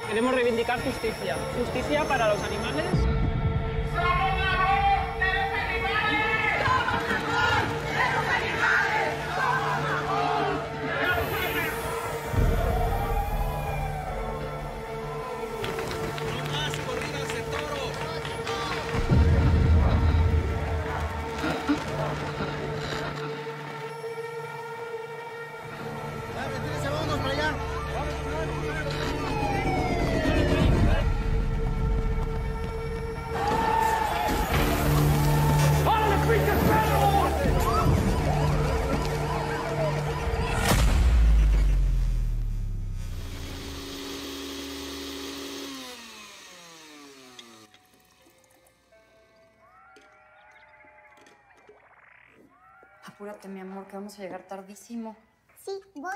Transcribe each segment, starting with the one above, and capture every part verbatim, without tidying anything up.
Queremos reivindicar justicia. Justicia para los animales. Apúrate, mi amor, que vamos a llegar tardísimo. Sí, voy.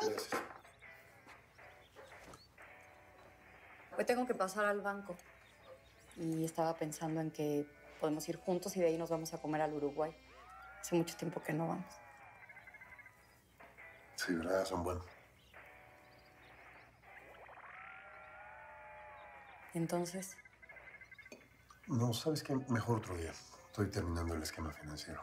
Hoy tengo que pasar al banco. Y estaba pensando en que podemos ir juntos y de ahí nos vamos a comer al Uruguay. Hace mucho tiempo que no vamos. Sí, ¿verdad? Son buenos. Entonces, No, ¿sabes qué? Mejor otro día. Estoy terminando el esquema financiero.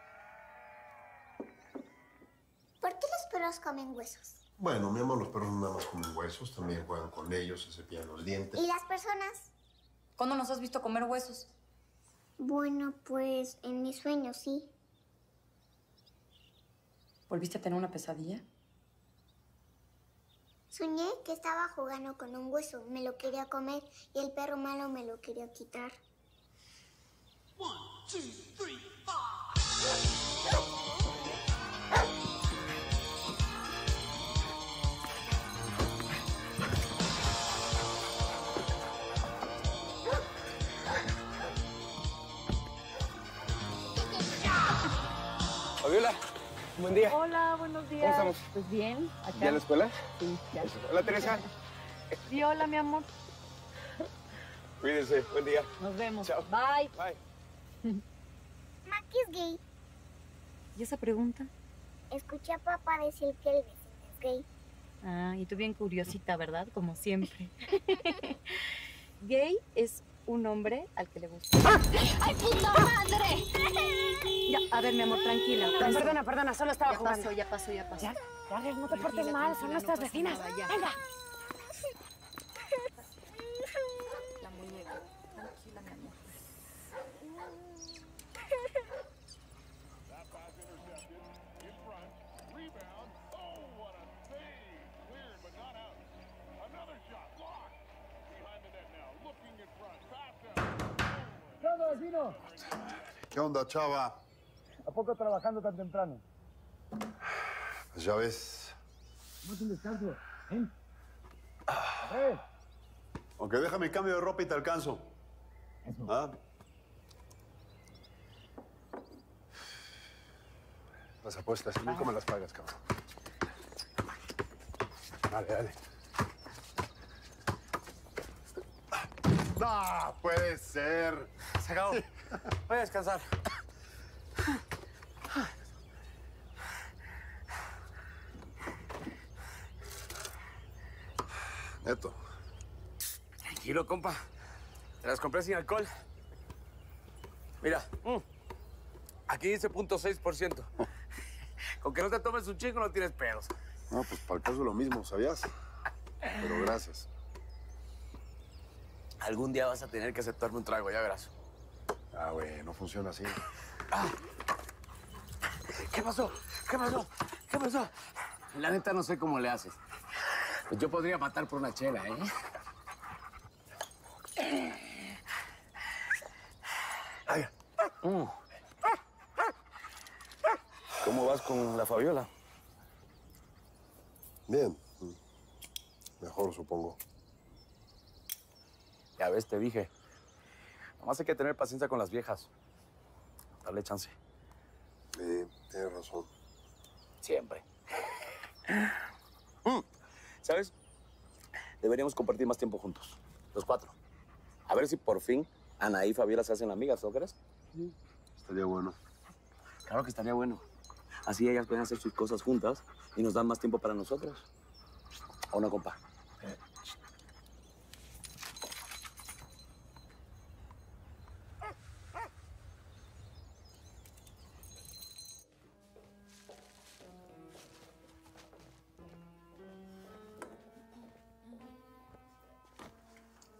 ¿Por qué los perros comen huesos? Bueno, mi amor, los perros no nada más comen huesos, también juegan con ellos, se cepillan los dientes. ¿Y las personas? ¿cuándo nos has visto comer huesos? Bueno, pues en mis sueños, sí. ¿Volviste a tener una pesadilla? Soñé que estaba jugando con un hueso, me lo quería comer y el perro malo me lo quería quitar. One, two, three, five. Fabiola, buen día. Hola, buenos días. ¿Cómo estamos? Pues bien, acá. ¿Ya en la escuela? Sí, ya. Hola, Teresa. Sí, hola, mi amor. Cuídense, buen día. Nos vemos. Chao. Bye. Bye. Maki es gay. ¿Y esa pregunta? Escuché a papá decir que el vecino es gay. Ah, y tú bien curiosita, ¿verdad? Como siempre. Gay es un hombre al que le gusta. ¡Ay, puta madre! Ya, a ver, mi amor, tranquila. Ay, perdona, perdona, solo estaba Ya jugando. pasó, ya pasó, ya pasó. Ya, ya, no te portes Tranquila, mal, son tranquila, nuestras no pasa vecinas. nada, ya. Venga. La muñeca. Tranquila, mi amor. ¿Qué onda, vecino? ¿Qué onda, chava? ¿A poco trabajando tan temprano? Pues ya ves. Date un descanso. ¿Ven? ¡Eh! Aunque déjame cambio de ropa y te alcanzo. Eso. ¿Ah? Las apuestas, ¿y cómo las pagas, cabrón? Dale, dale. ¡No puede ser! Se acabó. Voy a descansar. Neto. Tranquilo, compa. Te las compré sin alcohol. Mira. Mm. Aquí dice punto seis por ciento. Con que no te tomes un chingo no tienes pedos. No, pues para el caso lo mismo, ¿sabías? Pero gracias. Algún día vas a tener que aceptarme un trago, ya verás. Ah, güey, no funciona así. Ah. ¿Qué pasó? ¿Qué pasó? ¿Qué pasó? La neta no sé cómo le haces. Pues yo podría matar por una chela, ¿eh? Ay. Mm. ¿Cómo vas con la Fabiola? Bien. Mejor, supongo. Ya ves, te dije. Nomás hay que tener paciencia con las viejas. Darle chance. Sí, tienes razón. Siempre. Mm. ¿Sabes? Deberíamos compartir más tiempo juntos. Los cuatro. A ver si por fin Ana y Fabiola se hacen amigas, ¿no crees? Sí. Estaría bueno. Claro que estaría bueno. Así ellas pueden hacer sus cosas juntas y nos dan más tiempo para nosotros. ¿O no, compa?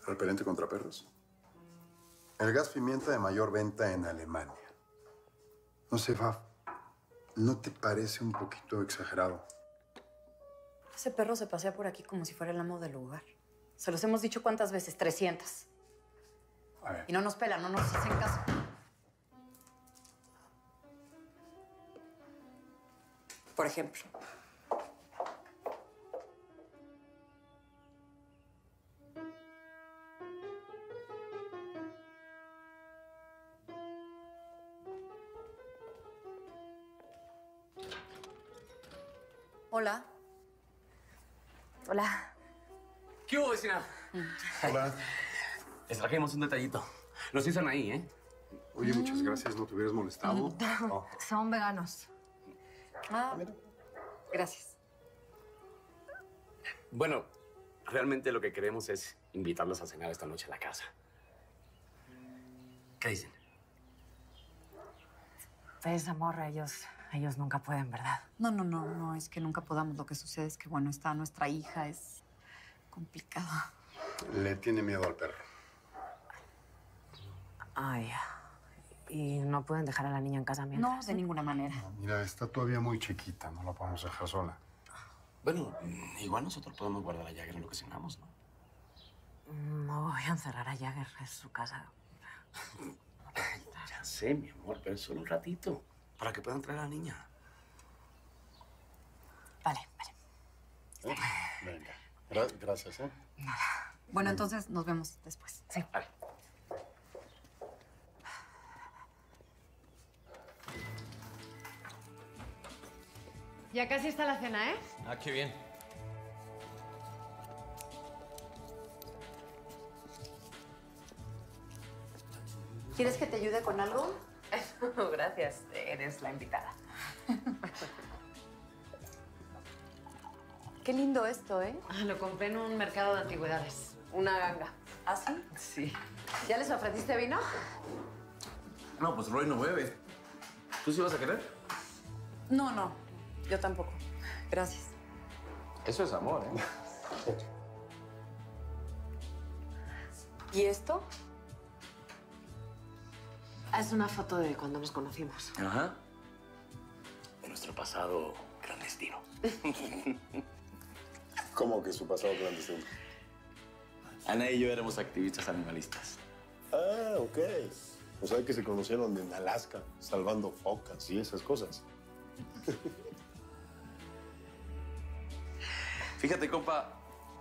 Repelente contra perros. El gas pimienta de mayor venta en Alemania. No sé, Faf, ¿no te parece un poquito exagerado? Ese perro se pasea por aquí como si fuera el amo del lugar. Se los hemos dicho cuántas veces, trescientas. A ver. Y no nos pelan, no nos hacen caso. Por ejemplo. Hola. Hola. ¿Qué hubo, vecina? Hola. Les trajimos un detallito. Los hizo ahí, ¿eh? Oye, muchas gracias. ¿No te hubieras molestado? No. Son veganos. Ah, gracias. Bueno, realmente lo que queremos es invitarlos a cenar esta noche a la casa. ¿Qué dicen? Ves, amor, ellos, ellos nunca pueden, ¿verdad? No, no, no, no, es que nunca podamos. Lo que sucede es que, bueno, está nuestra hija, es complicado. Le tiene miedo al perro. Ay, ¿y no pueden dejar a la niña en casa No, mientras? de ninguna manera. Mira, está todavía muy chiquita. No la podemos dejar sola. Bueno, igual nosotros podemos guardar a Jagger en lo que cenamos, ¿no? No voy a encerrar a Jagger, es su casa. Ya sé, mi amor, pero es solo un ratito. Para que puedan traer a la niña. Vale, vale. ¿Eh? Venga. Gra- gracias, ¿eh? Bueno, entonces nos vemos después. Sí. Vale. Ya casi está la cena, ¿eh? Ah, qué bien. ¿Quieres que te ayude con algo? Gracias, eres la invitada. Qué lindo esto, ¿eh? Ah, lo compré en un mercado de antigüedades. Una ganga. ¿Ah, sí? Sí. ¿Ya les ofreciste vino? No, pues Roy no bebe. ¿Tú sí vas a querer? No, no. Yo tampoco. Gracias. Eso es amor, ¿eh? ¿Y esto? Es una foto de cuando nos conocimos. Ajá. De nuestro pasado clandestino. ¿Cómo que su pasado clandestino? Ana y yo éramos activistas animalistas. Ah, ok. O sea que se conocieron en Alaska, salvando focas y esas cosas. Fíjate, compa.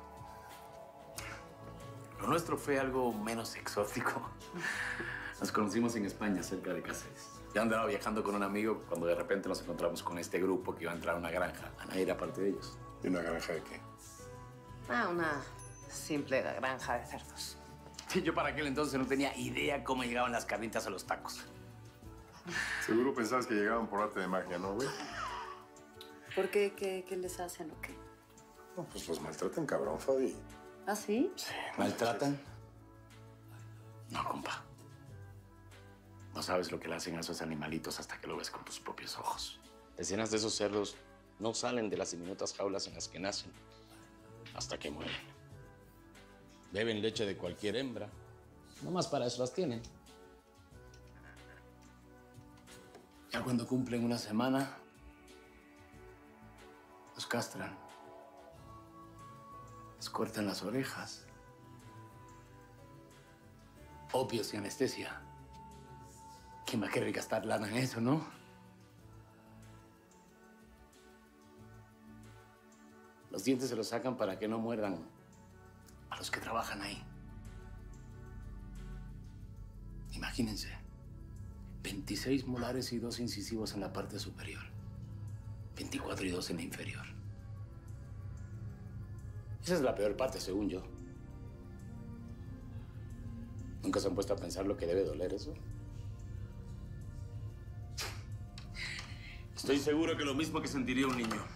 Lo nuestro fue algo menos exótico. Nos conocimos en España, cerca de Cáceres. Yo andaba viajando con un amigo cuando de repente nos encontramos con este grupo que iba a entrar a una granja. Ana era parte de ellos. ¿Y una granja de qué? Ah, una simple granja de cerdos. Sí, yo para aquel entonces no tenía idea cómo llegaban las carnitas a los tacos. Seguro pensabas que llegaban por arte de magia, ¿no, güey? ¿Por qué? ¿Qué, qué les hacen o qué? No, pues los maltratan cabrón, Fabi. ¿Ah, sí? Sí, ¿maltratan? No, compa. No sabes lo que le hacen a esos animalitos hasta que lo ves con tus propios ojos. Decenas de esos cerdos no salen de las diminutas jaulas en las que nacen hasta que mueren. Beben leche de cualquier hembra. Nomás para eso las tienen. Ya cuando cumplen una semana, los castran. Les cortan las orejas. Opios y anestesia. ¿Quién va a querer gastar lana en eso, no? Los dientes se los sacan para que no muerdan a los que trabajan ahí. Imagínense, veintiséis molares y dos incisivos en la parte superior. veinticuatro y dos en la inferior. Esa es la peor parte, según yo. ¿Nunca se han puesto a pensar lo que debe doler eso? Estoy seguro que lo mismo que sentiría un niño.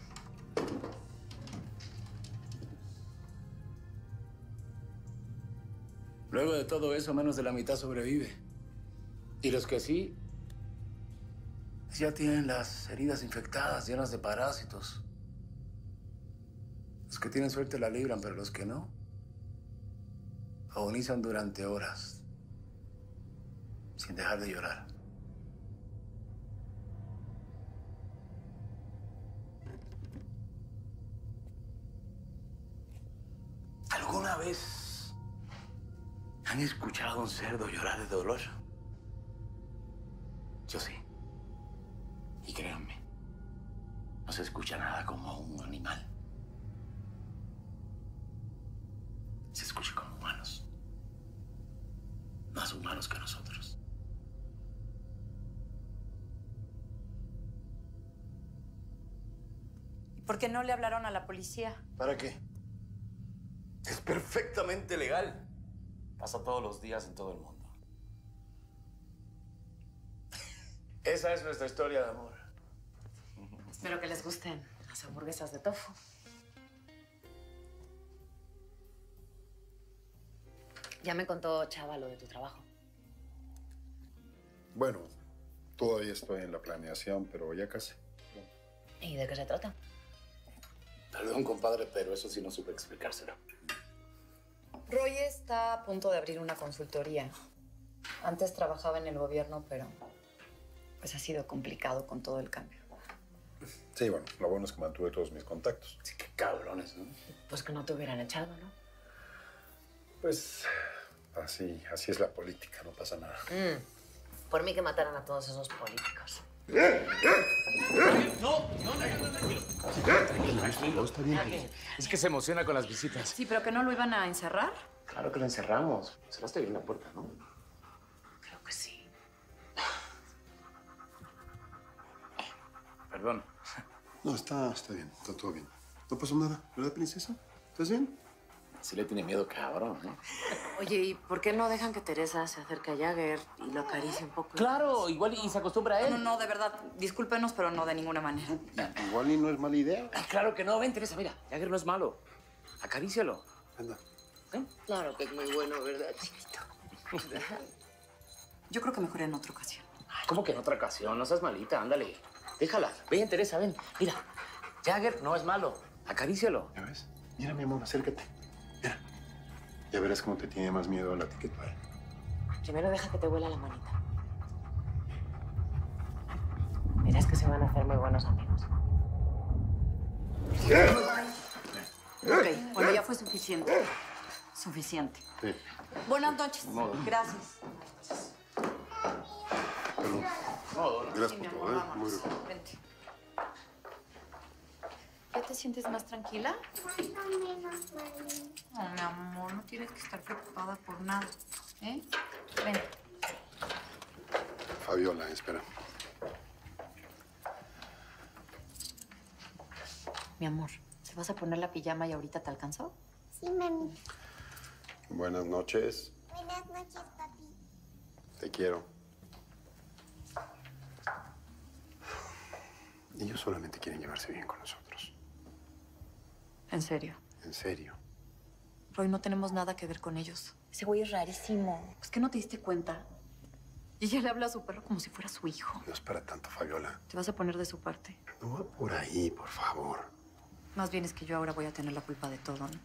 Luego de todo eso, menos de la mitad sobrevive. Y los que sí, ya tienen las heridas infectadas, llenas de parásitos. Los que tienen suerte la libran, pero los que no, agonizan durante horas, sin dejar de llorar. ¿Alguna vez han escuchado a un cerdo llorar de dolor? Yo sí. Y créanme, no se escucha nada como un animal. Se escucha como humanos. Más humanos que nosotros. ¿Y por qué no le hablaron a la policía? ¿Para qué? Es perfectamente legal. Pasa todos los días en todo el mundo. Esa es nuestra historia de amor. Espero que les gusten las hamburguesas de tofu. Ya me contó Chava lo de tu trabajo. Bueno, todavía estoy en la planeación, pero ya casi. ¿Y de qué se trata? Perdón, compadre, pero eso sí no supe explicárselo. Roy está a punto de abrir una consultoría. Antes trabajaba en el gobierno, pero pues ha sido complicado con todo el cambio. Sí, bueno, lo bueno es que mantuve todos mis contactos. Sí, qué cabrones, ¿no? Pues que no te hubieran echado, ¿no? Pues así, así es la política, no pasa nada. Mm. Por mí que mataran a todos esos políticos. No, no, no, tranquilo. Tranquilo, tranquilo, está bien. Es que se emociona con las visitas. Sí, pero que no lo iban a encerrar. Claro que lo encerramos. Cerraste bien la puerta, ¿no? Creo que sí. Perdón. No, está, está bien, está todo bien. No pasó nada, ¿verdad, princesa? ¿Estás bien? Sí le tiene miedo, cabrón, ¿eh? Oye, ¿y por qué no dejan que Teresa se acerque a Jagger y lo acaricie un poco? Claro, igual y se acostumbra a él. No, no, de verdad, discúlpenos, pero no de ninguna manera. Igual y no es mala idea. Ay, claro que no. Ven, Teresa, mira. Jagger no es malo. Acarícialo. Anda. ¿Eh? Claro que es muy bueno, ¿verdad, chiquito? Yo creo que mejor en otra ocasión. Ay, ¿cómo que en otra ocasión? No seas malita, ándale. Déjala. Ven, Teresa, ven. Mira, Jagger no es malo. Acarícialo. ¿Ya ves? Mira, mi amor, acércate. Mira. Ya verás cómo te tiene más miedo a la ticket para él. Primero deja que te huela la manita. Verás que se van a hacer muy buenos amigos. Ok, bueno, ya fue suficiente. Suficiente. Sí. Buenas noches. Gracias. Perdón. Gracias por todo, ¿eh? Muy rico. Vente. ¿Ya te sientes más tranquila? Más o menos, mami. No, mi amor, no tienes que estar preocupada por nada. ¿Eh? Ven. Fabiola, espera. Mi amor, ¿se vas a poner la pijama y ahorita te alcanzó? Sí, mami. Buenas noches. Buenas noches, papi. Te quiero. Ellos solamente quieren llevarse bien con nosotros. En serio. En serio. Roy, no tenemos nada que ver con ellos. Ese güey es rarísimo. ¿Es que no te diste cuenta? Y ella le habla a su perro como si fuera su hijo. No es para tanto, Fabiola. Te vas a poner de su parte. No va por ahí, por favor. Más bien es que yo ahora voy a tener la culpa de todo, ¿no?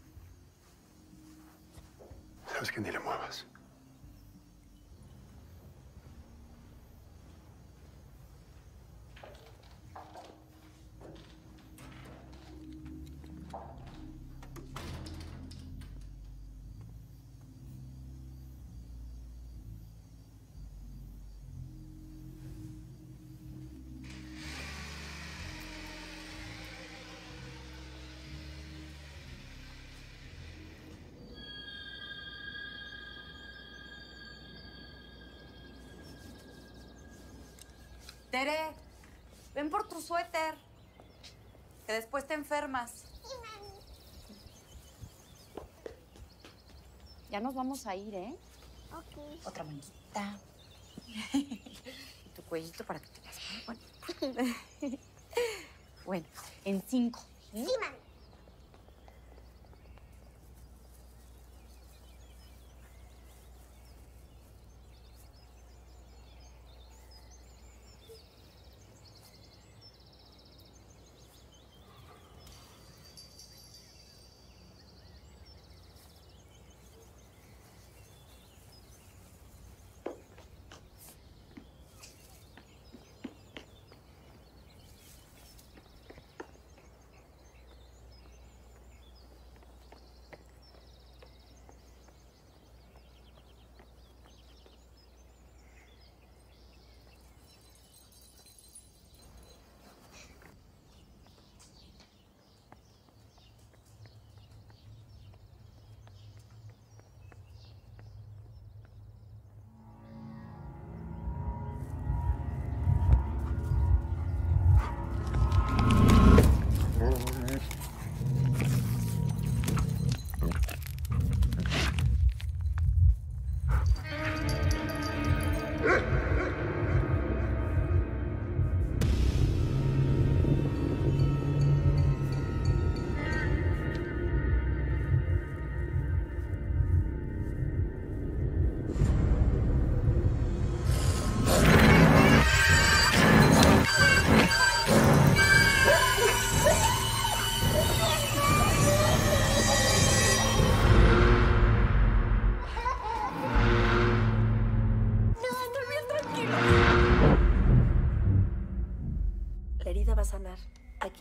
Sabes que ni le muevas. Tere, ven por tu suéter. Que después te enfermas. Ya nos vamos a ir, ¿eh? Ok. Otra manita. Y tu cuellito para que te veas muy bueno. Bueno, en cinco. Sí, mami.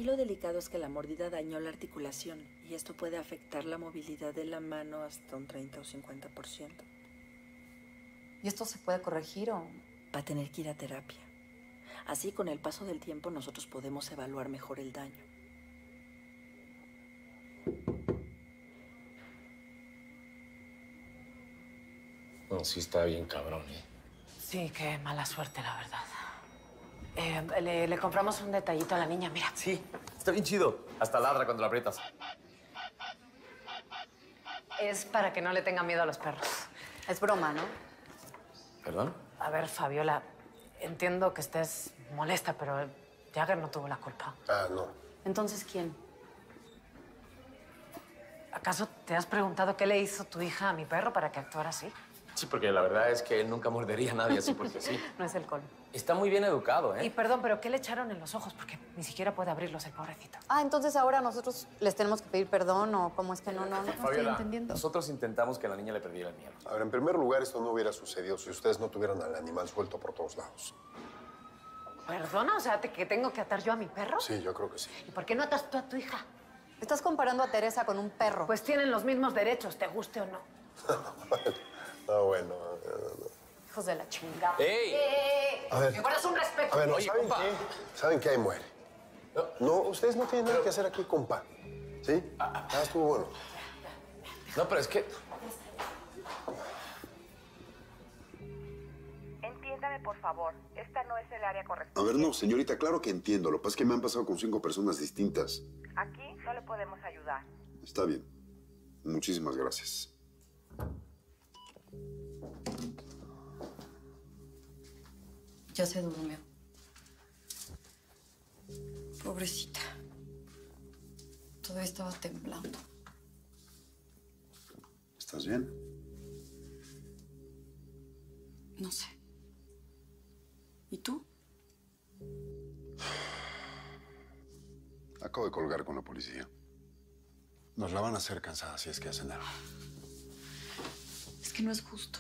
Aquí lo delicado es que la mordida dañó la articulación y esto puede afectar la movilidad de la mano hasta un treinta o cincuenta por ciento. ¿Y esto se puede corregir o...? Va a tener que ir a terapia. Así, con el paso del tiempo, nosotros podemos evaluar mejor el daño. No, sí está bien cabrón, ¿eh? Sí, qué mala suerte, la verdad. Eh, le, le compramos un detallito a la niña, mira. Sí, está bien chido. Hasta ladra cuando la aprietas. Es para que no le tenga miedo a los perros. Es broma, ¿no? ¿Perdón? A ver, Fabiola, entiendo que estés molesta, pero Jagger no tuvo la culpa. Ah, no. Entonces, ¿quién? ¿Acaso te has preguntado qué le hizo tu hija a mi perro para que actuara así? Sí, porque la verdad es que él nunca mordería a nadie así porque sí. No es el colmo. Está muy bien educado, ¿eh? Y perdón, pero ¿qué le echaron en los ojos? Porque ni siquiera puede abrirlos el pobrecito. Ah, entonces ahora nosotros les tenemos que pedir perdón o cómo es que no, no, no, no estoy Fabiola, entendiendo. nosotros intentamos que la niña le perdiera el miedo. A ver, en primer lugar, esto no hubiera sucedido si ustedes no tuvieran al animal suelto por todos lados. ¿Perdona? O sea, ¿te- ¿que tengo que atar yo a mi perro? Sí, yo creo que sí. ¿Y por qué no atas tú a tu hija? Estás comparando a Teresa con un perro. Pues tienen los mismos derechos, te guste o no. No, bueno. no, no. Hijos de la chingada. ¡Ey! ¡Eh! A ver. ¡Me guardas un respeto! A ver, no, Oye, ¿saben compa. qué? ¿Saben qué? Ahí muere. No, ustedes no tienen nada que hacer aquí, compa. ¿Sí? Ah, estuvo bueno. No, pero es que... Entiéndame, por favor. Esta no es el área A correspondiente. ver, no, señorita, claro que entiendo. Lo que pasa es que me han pasado con cinco personas distintas. Aquí no le podemos ayudar. Está bien. Muchísimas gracias. Ya se durmió. Pobrecita. Todavía estaba temblando. ¿Estás bien? No sé. ¿Y tú? Acabo de colgar con la policía. Nos la van a hacer cansada si es que hacen algo. Es que no es justo.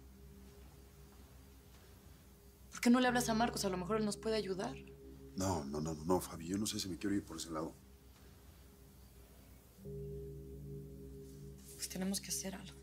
¿Por qué no le hablas a Marcos? A lo mejor él nos puede ayudar. No, no, no, no, Fabi. Yo no sé si me quiero ir por ese lado. Pues tenemos que hacer algo.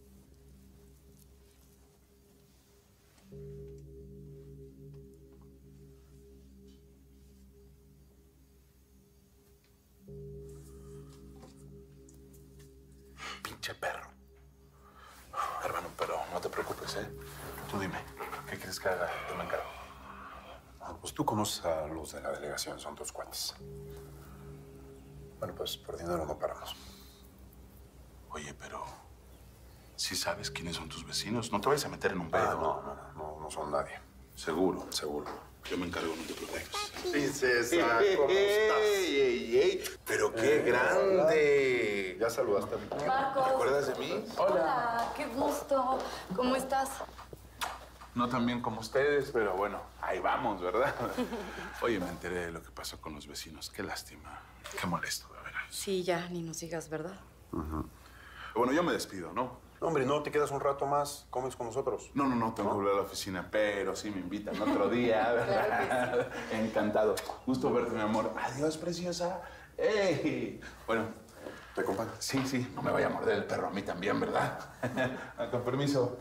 Pinche perro. Hermano, pero no te preocupes, ¿eh? Tú dime, ¿qué quieres que haga? Yo me encargo. Ah, pues tú conoces a los de la delegación, son tus cuates. Bueno, pues por dinero no paramos. Oye, pero... ¿sí sabes quiénes son tus vecinos? No te vayas a meter en un pedo. Ah, no, no, no, no son nadie. ¿Seguro? Seguro. Yo me encargo, no te preocupes. Princesa, ¿cómo estás? ¡Ey, ey, ey! ¡Pero qué grande! ¿Ya saludaste a mi tío? Marcos. ¿Te acuerdas de mí? Hola, qué gusto. ¿Cómo estás? No tan bien como ustedes, pero bueno, ahí vamos, ¿verdad? Oye, me enteré de lo que pasó con los vecinos. Qué lástima. Qué molesto, de veras. Sí, ya, ni nos digas, ¿verdad? Bueno, yo me despido, ¿no? No, hombre, no, te quedas un rato más, comes con nosotros. No, no, no, tengo que volver a la oficina, pero sí me invitan otro día, ¿verdad? Encantado. Gusto verte, mi amor. Adiós, preciosa. ¡Ey! Bueno, ¿te acompaño? Sí, sí, no me vaya a morder el perro a mí también, ¿verdad? Con permiso.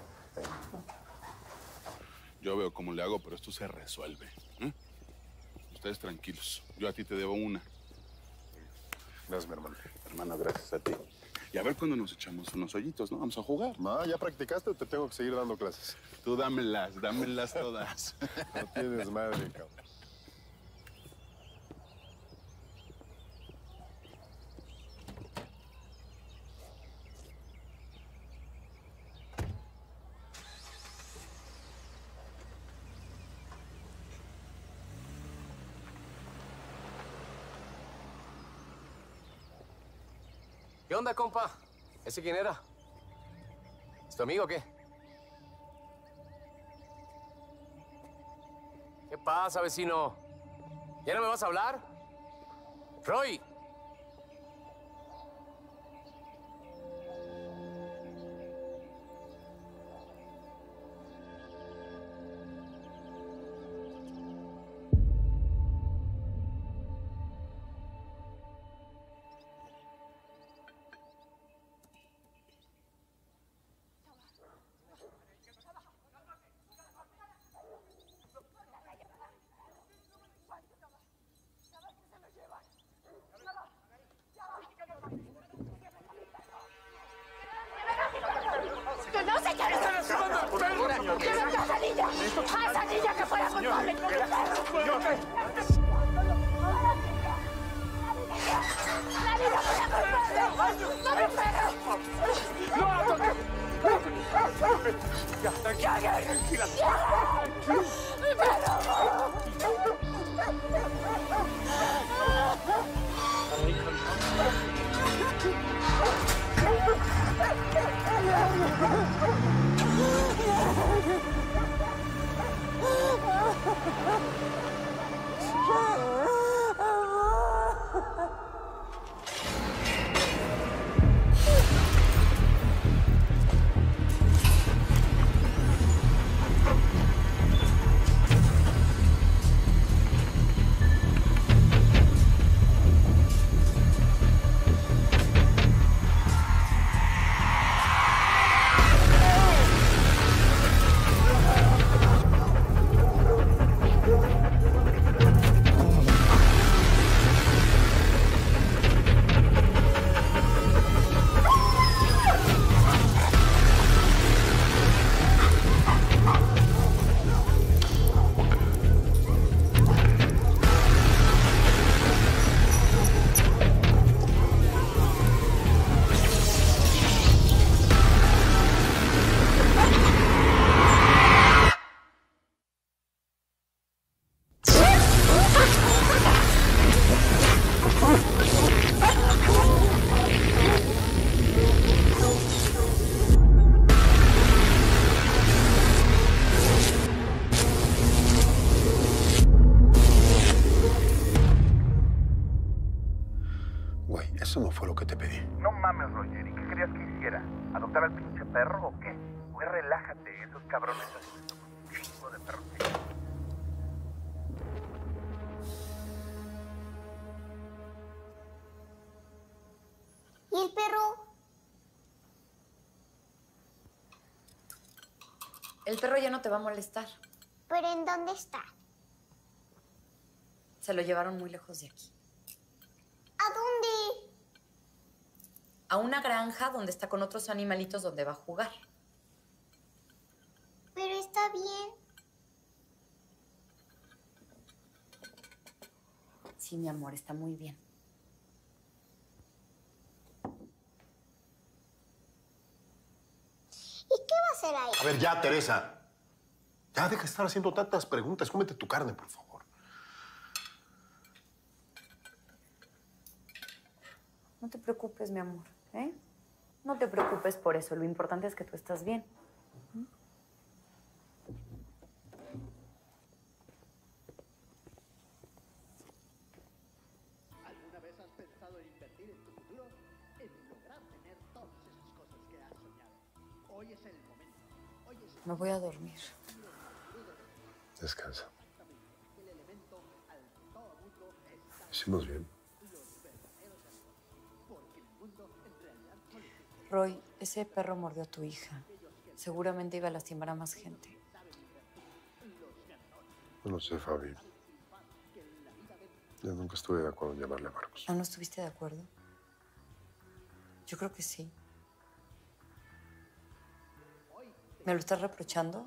Yo veo cómo le hago, pero esto se resuelve. ¿eh? Ustedes tranquilos. Yo a ti te debo una. Gracias, mi hermano. Hermano, gracias a ti. Y a ver cuándo nos echamos unos hoyitos, ¿no? Vamos a jugar. Ma, ¿ya practicaste o te tengo que seguir dando clases? Tú dámelas, dámelas todas. No tienes madre, cabrón. ¿Qué onda, compa? ¿Ese quién era? ¿Es tu amigo o qué? ¿Qué pasa, vecino? ¿Ya no me vas a hablar? ¡Roy! ¡A esa niña que fuera culpable! ¡No me Señor. ¡La niña fuera culpable! ¡No me pegues! ¡No la toques! Ya, tranquila, tranquila. ¡Mi perro! Güey, eso no fue lo que te pedí. No mames, Roger. ¿Y qué querías que hiciera? ¿Adoptar al pinche perro o qué? Güey, relájate. Esos cabrones hacen un chingo de perros. ¿Y el perro? El perro ya no te va a molestar. ¿Pero en dónde está? Se lo llevaron muy lejos de aquí. ¿A dónde? A una granja donde está con otros animalitos donde va a jugar. Pero está bien. Sí, mi amor, está muy bien. ¿Y qué va a hacer ahí? A ver, ya, Teresa. Ya deja de estar haciendo tantas preguntas. Cómete tu carne, por favor. No te preocupes, mi amor, ¿eh? No te preocupes por eso. Lo importante es que tú estás bien. ¿Alguna vez has pensado en invertir en tu futuro? En lograr tener todas esas cosas que has soñado. Hoy es el momento. Hoy es el Me voy a dormir. Descansa. Hicimos bien. Roy, ese perro mordió a tu hija. Seguramente iba a lastimar a más gente. No lo sé, Fabi. Yo nunca estuve de acuerdo en llamarle a Marcos. ¿Ah, no estuviste de acuerdo? Yo creo que sí. ¿Me lo estás reprochando?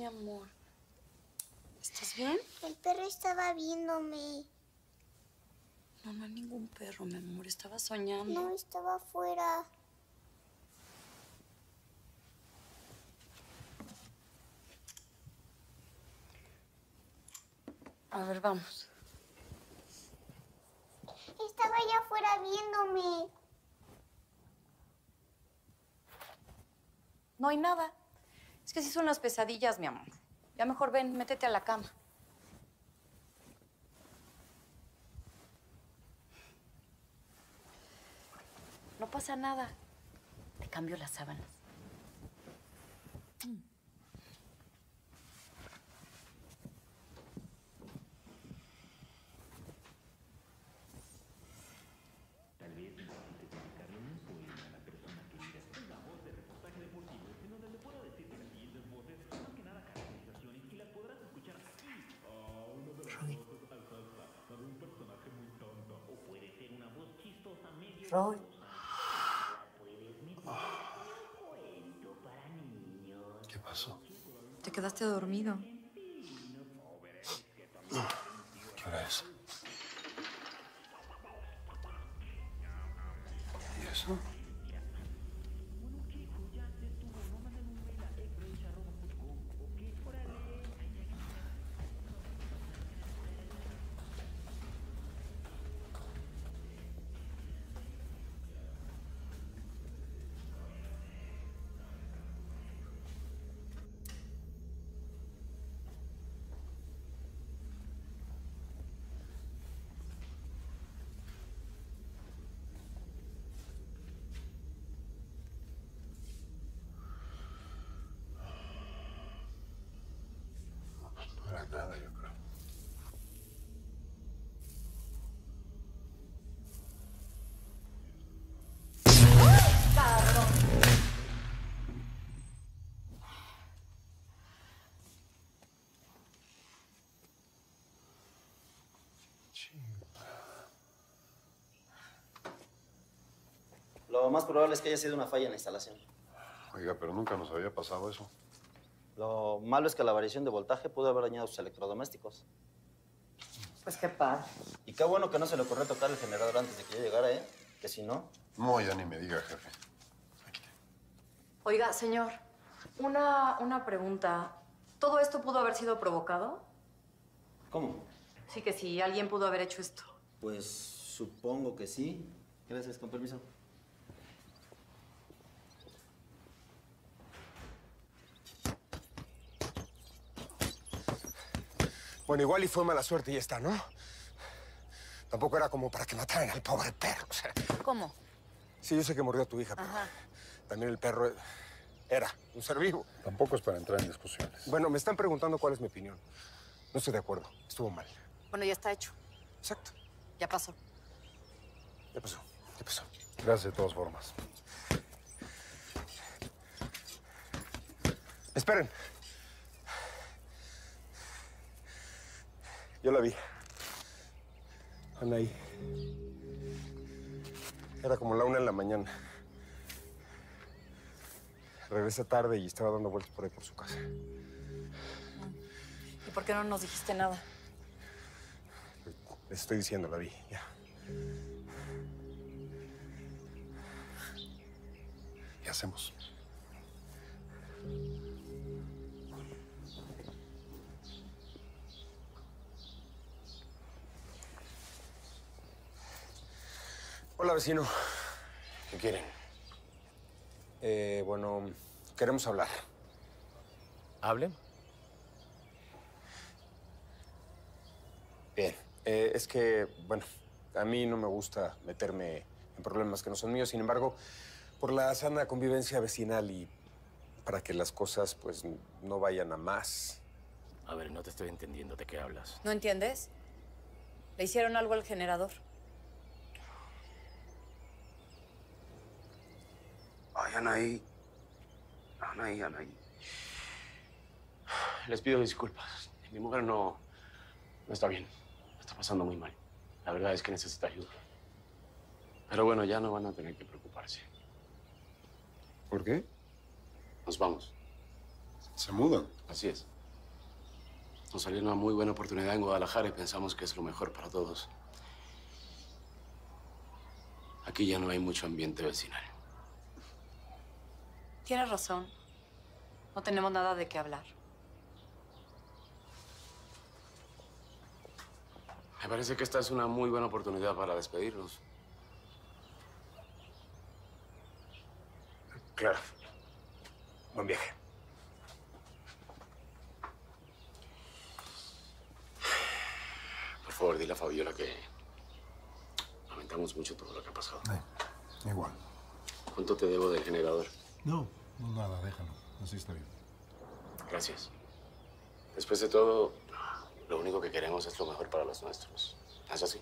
mi amor. ¿Estás bien? El perro estaba viéndome. No, no hay ningún perro, mi amor. Estaba soñando. No, estaba afuera. A ver, vamos. Estaba allá afuera viéndome. No hay nada. Es que sí son las pesadillas, mi amor. Ya mejor ven, métete a la cama. No pasa nada. Te cambio las sábanas. Roy. ¿Qué pasó? Te quedaste dormido. ¿Qué hora es? ¿Y eso? No era nada, yo creo. Lo más probable es que haya sido una falla en la instalación. Oiga, pero nunca nos había pasado eso. Lo malo es que la variación de voltaje pudo haber dañado sus electrodomésticos. Pues qué padre. Y qué bueno que no se le ocurrió tocar el generador antes de que yo llegara, ¿eh? Que si no... No, ya ni me diga, jefe. Oiga, señor, una, una pregunta. ¿Todo esto pudo haber sido provocado? ¿Cómo? Sí, que si alguien pudo haber hecho esto. Pues supongo que sí. Gracias, con permiso. Bueno, igual y fue mala suerte y ya está, ¿no? Tampoco era como para que mataran al pobre perro, o sea. ¿Cómo? Sí, yo sé que murió a tu hija, pero Ajá. también el perro era un ser vivo. Tampoco es para entrar en discusiones. Bueno, me están preguntando cuál es mi opinión. No estoy de acuerdo. Estuvo mal. Bueno, ya está hecho. Exacto. Ya pasó. Ya pasó. Ya pasó. Gracias de todas formas. Esperen. Yo la vi. Anda ahí. Era como la una de la mañana. Regresé tarde y estaba dando vueltas por ahí por su casa. ¿Y por qué no nos dijiste nada? Les estoy diciendo, la vi, ya. ¿Qué hacemos? Hola, vecino. ¿Qué quieren? Eh, bueno, queremos hablar. ¿Hablen? Bien. Eh, es que, bueno, a mí no me gusta meterme en problemas que no son míos. Sin embargo, por la sana convivencia vecinal y para que las cosas, pues, no vayan a más. A ver, no te estoy entendiendo de qué hablas. ¿No entiendes? Le hicieron algo al generador. Ay, Anaí. Anaí, Anaí. Les pido disculpas. Mi mujer no, no está bien. Está pasando muy mal. La verdad es que necesita ayuda. Pero bueno, ya no van a tener que preocuparse. ¿Por qué? Nos vamos. ¿Se mudan? Así es. Nos salió una muy buena oportunidad en Guadalajara y pensamos que es lo mejor para todos. Aquí ya no hay mucho ambiente vecinal. Tienes razón. No tenemos nada de qué hablar. Me parece que esta es una muy buena oportunidad para despedirnos. Claro. Buen viaje. Por favor, dile a Fabiola que lamentamos mucho todo lo que ha pasado. Eh, igual. ¿Cuánto te debo del generador? No, no nada, déjalo. Así está bien. Gracias. Después de todo, lo único que queremos es lo mejor para los nuestros. ¿Es así?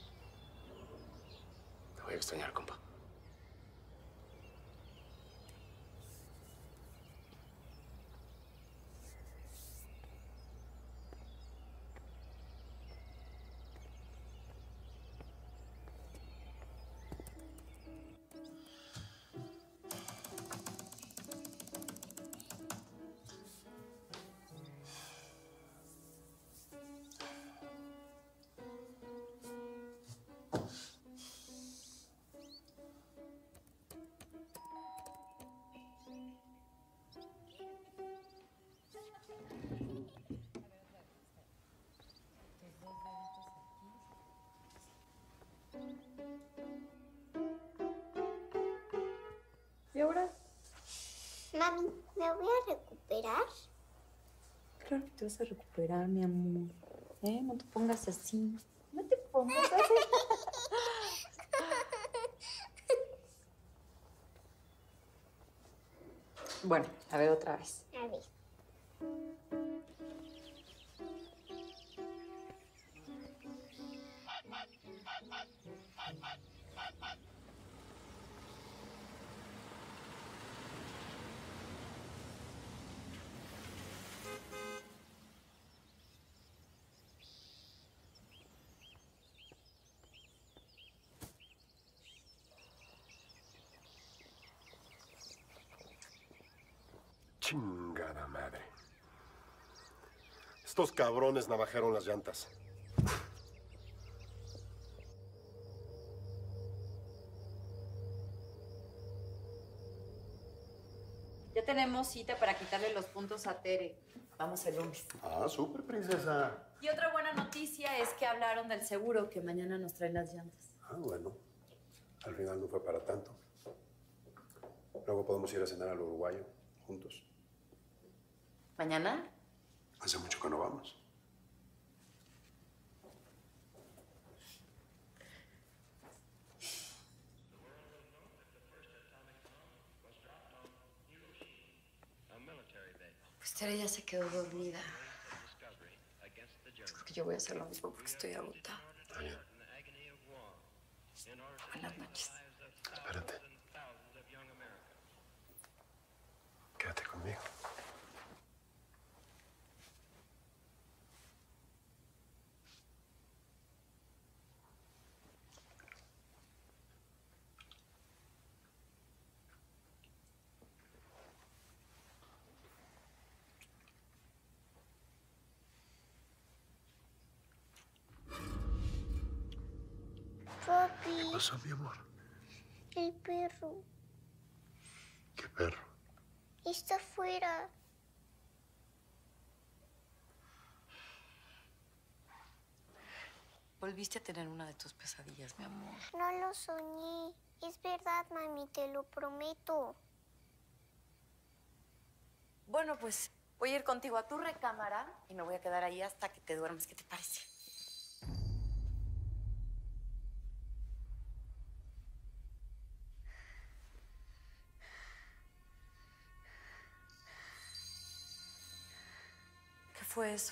Te voy a extrañar, compa. ¿Y ahora? Mami, ¿me voy a recuperar? Claro que te vas a recuperar, mi amor. ¿Eh? No te pongas así. No te pongas así. Bueno, a ver otra vez. A ver. Chingada madre. Estos cabrones navajearon las llantas. Ya tenemos cita para quitarle los puntos a Tere. Vamos el lunes. Ah, súper, princesa. Y otra buena noticia es que hablaron del seguro que mañana nos traen las llantas. Ah, bueno. Al final no fue para tanto. Luego podemos ir a cenar al uruguayo, juntos. ¿Mañana? Hace mucho que no vamos. Pues Tere ya se quedó dormida. Creo que yo voy a hacer lo mismo porque estoy agotada. Está bien. Buenas noches. Espérate. Quédate conmigo. Papi. ¿Qué pasó, mi amor? El perro. ¿Qué perro? Está afuera. Volviste a tener una de tus pesadillas, mi amor. No lo soñé. Es verdad, mami, te lo prometo. Bueno, pues voy a ir contigo a tu recámara y me voy a quedar ahí hasta que te duermes. ¿Qué te parece? ¿Qué fue eso?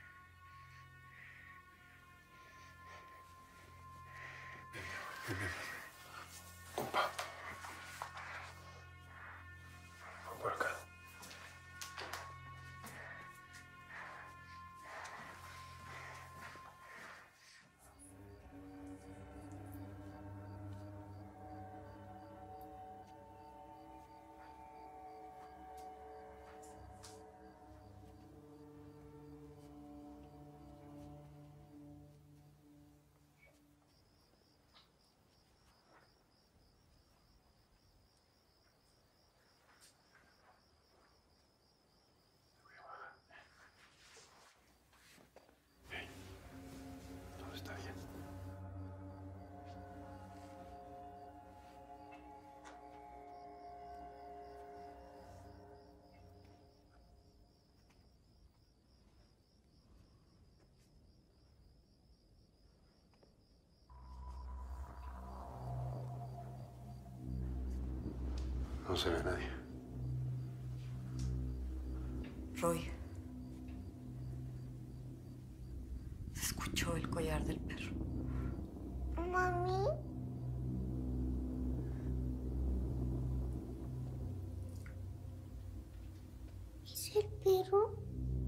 Compa. Ven por acá. No se ve a nadie. Roy. Se escuchó el collar del perro. Mami. ¿Es el perro?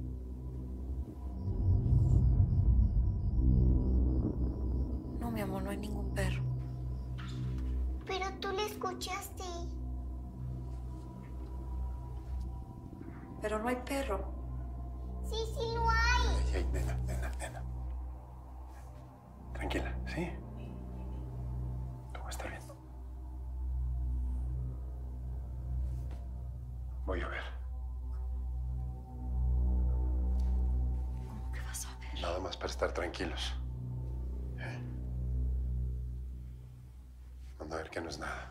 No, mi amor, no hay ningún perro. Pero tú le escuchaste. Pero no hay perro. Sí, sí lo hay. Ey, ey, nena, nena, nena. Tranquila, ¿sí? Todo va a estar bien. Voy a ver. ¿Cómo que vas a ver? Nada más para estar tranquilos. ¿Eh? Anda a ver que no es nada.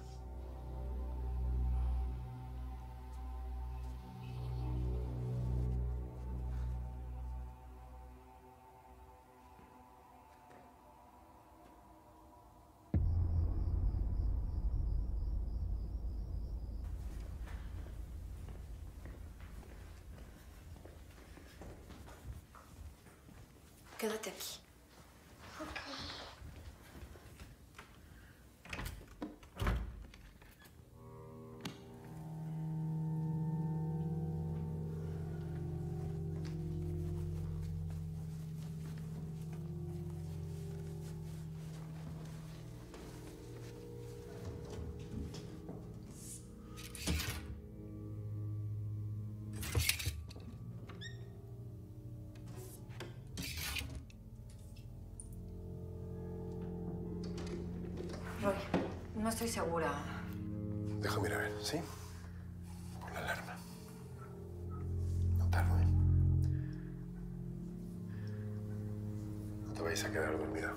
Quédate aquí. Roy, no estoy segura. Déjame ir a ver, ¿sí? Por la alarma. No tardo, ¿eh? No te vayas a quedar dormida.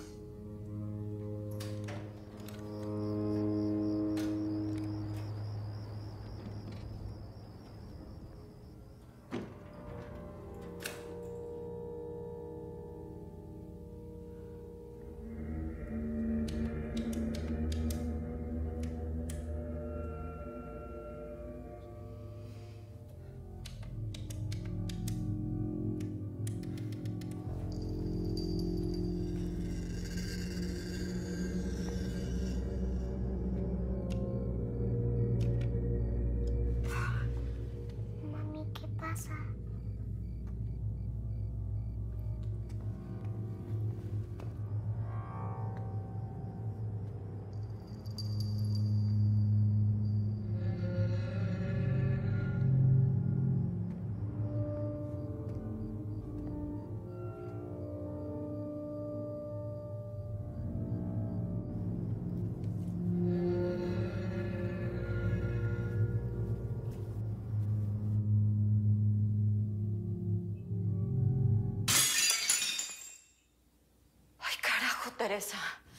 Mami, ¿qué pasa? Ay, carajo, Teresa.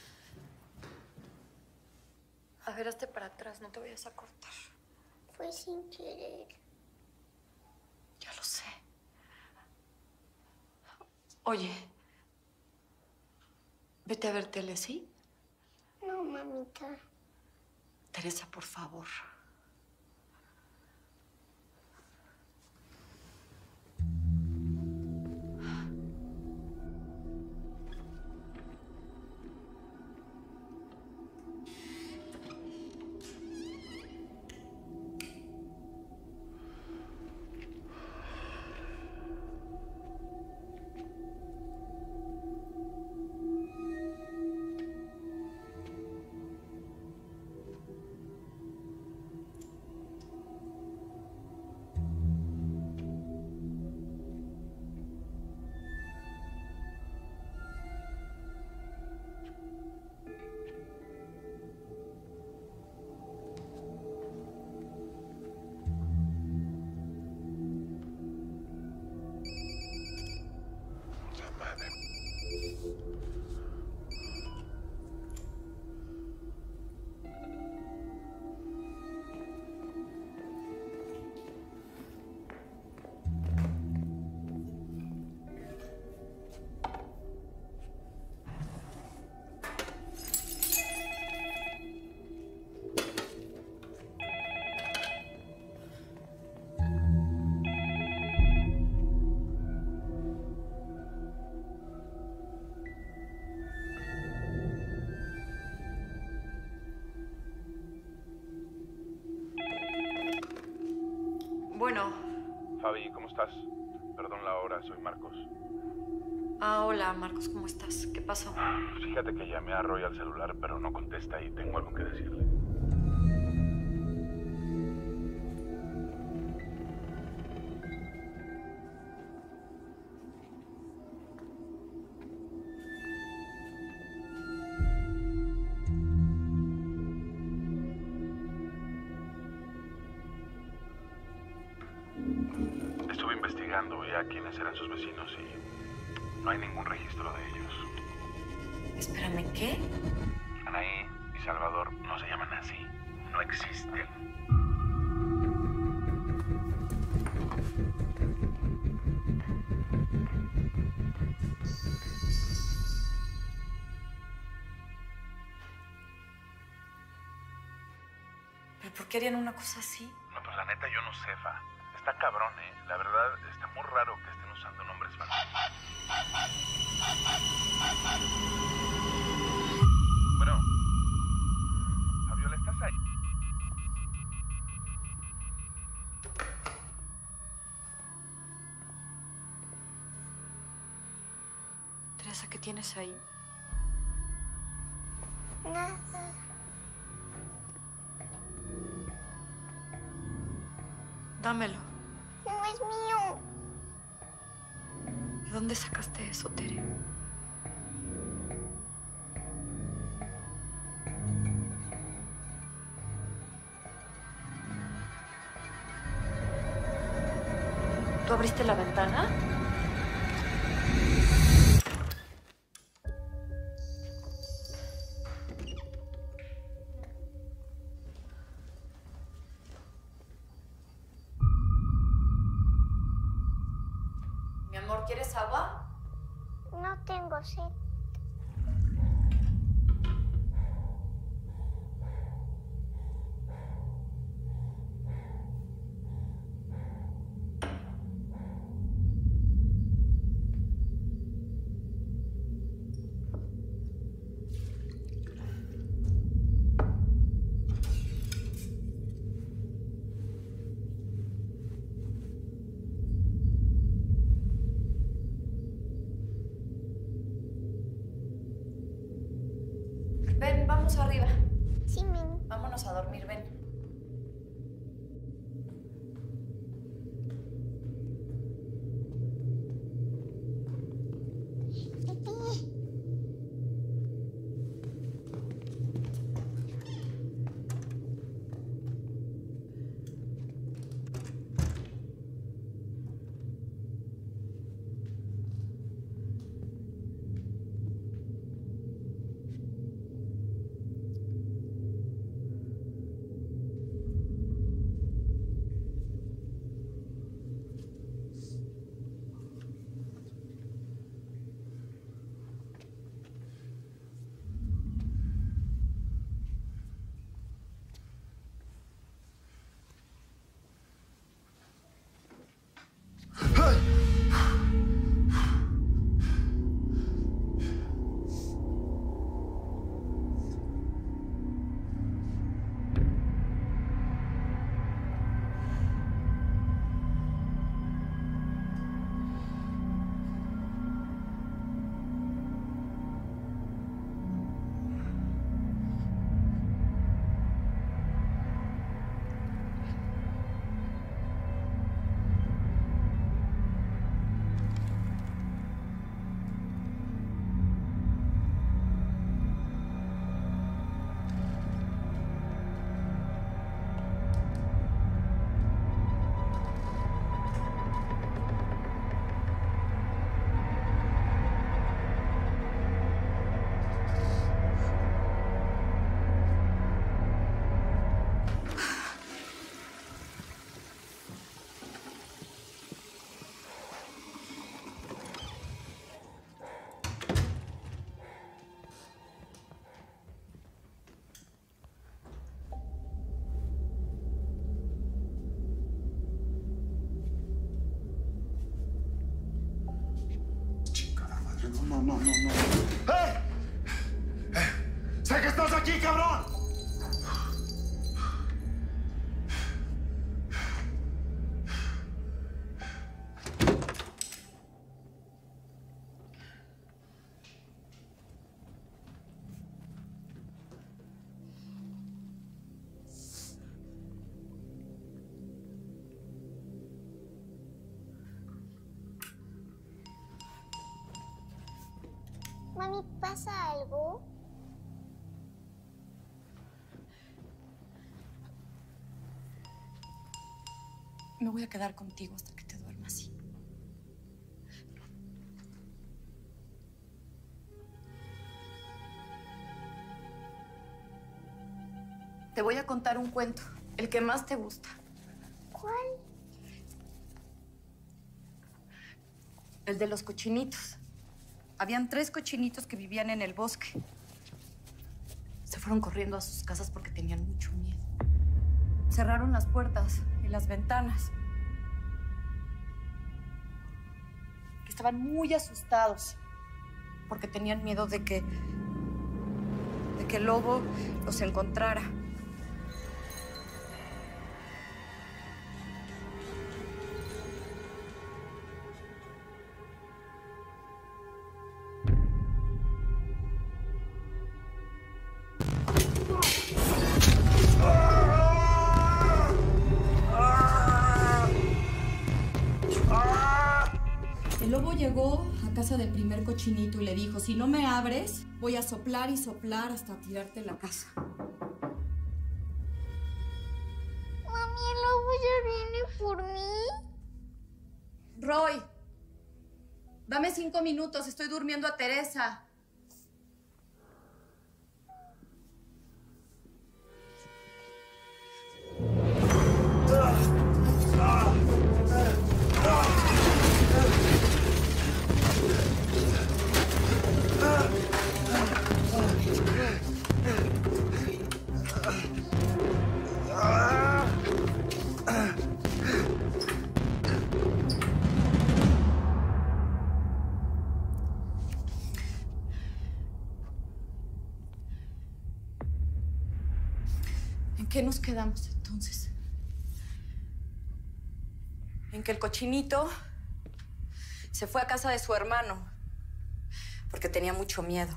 A ver, hazte para atrás, no te vayas a cortar. Fue sin querer. Ya lo sé. Oye, vete a ver tele, ¿sí? No, mamita. Teresa, por favor. Bueno. Fabi, ¿cómo estás? Perdón la hora, soy Marcos. Ah, hola, Marcos, ¿cómo estás? ¿Qué pasó? Fíjate que llamé a Roy al celular, pero no contesta y tengo algo que decirle. Estuve investigando ya quiénes eran sus vecinos y no hay ningún registro de ellos. Espérame, ¿qué? Anaí y Salvador no se llaman así. No existen. ¿Pero por qué harían una cosa así? No, pues la neta yo no sé, Fa. Está cabrón, ¿eh? La verdad, está muy raro que estén usando nombres falsos. Bueno. Fabiola, ¿estás ahí? Teresa, ¿qué tienes ahí? Nada. Dámelo. No es mío. ¿De dónde sacaste eso, Tere? ¿Tú abriste la ventana? Mi amor, ¿quieres agua? No tengo sed. Ven, vamos arriba. Sí, Min. Vámonos a dormir, ven. No, no, no, no. ¡Eh! ¡Eh! ¡Sé que estás aquí, cabrón! Mami, ¿pasa algo? Me voy a quedar contigo hasta que te duermas, sí. Te voy a contar un cuento, el que más te gusta. ¿Cuál? El de los cochinitos. Habían tres cochinitos que vivían en el bosque. Se fueron corriendo a sus casas porque tenían mucho miedo. Cerraron las puertas y las ventanas. Estaban muy asustados porque tenían miedo de que, de que el lobo los encontrara. El lobo llegó a casa del primer cochinito y le dijo, si no me abres, voy a soplar y soplar hasta tirarte en la casa. Mami, ¿el lobo ya viene por mí? Roy, dame cinco minutos, estoy durmiendo a Teresa. ¿En qué nos quedamos entonces? En que el cochinito se fue a casa de su hermano porque tenía mucho miedo.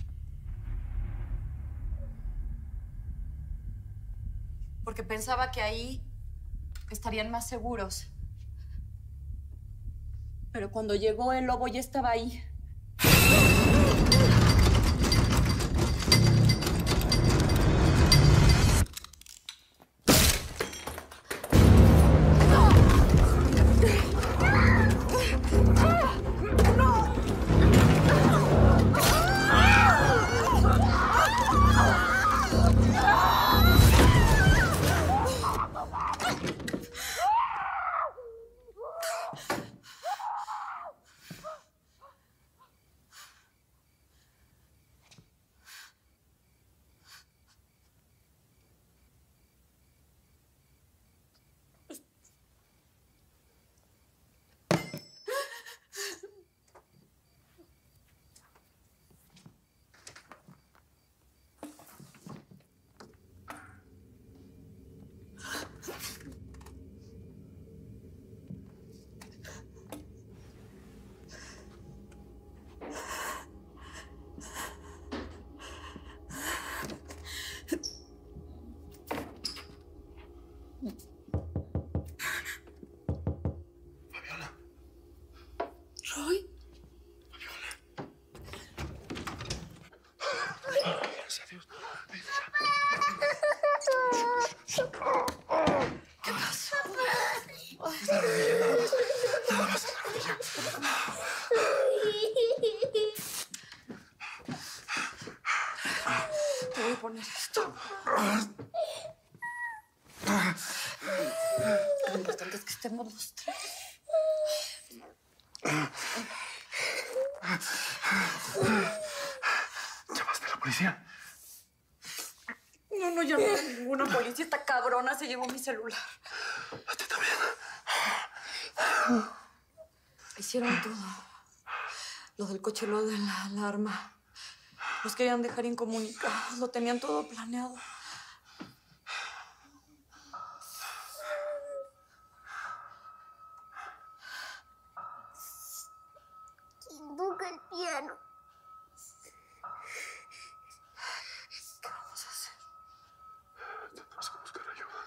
Porque pensaba que ahí estarían más seguros. Pero cuando llegó el lobo ya estaba ahí. Roy. Gracias a Dios. ¿Qué pasó? Es la rodilla, nada más. Nada más es la rodilla. Te voy a poner esto. Lo importante es que estemos los tres. ¿Llamaste a la policía? No, no llamé a ninguna policía. Esta cabrona se llevó mi celular. A ti también. Hicieron todo. Lo del coche, lo de la alarma. Los querían dejar incomunicados. Lo tenían todo planeado. ¿Quién toca el piano? ¿Qué vamos a hacer? Tenemos que buscar ayuda.